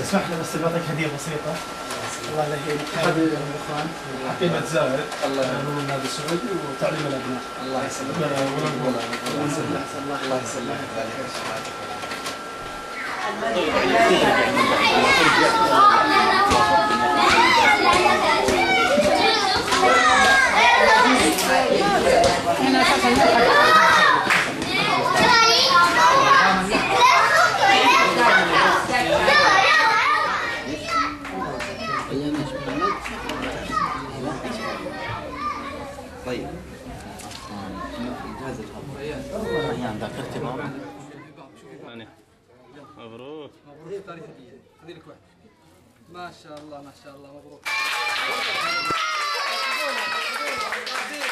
اسمح لي بس بعطيك هديه بسيطه. الله يهديك. هذه الاخوان حقيبه زاهر من النادي السعودي وتعليم الابناء. الله يسلمك. الله يسلمك. طيب جاهز ريان ذاكرتي ماما مبروك مبروك تاريخ هديه خذي لك واحد ما شاء الله ما شاء الله مبروك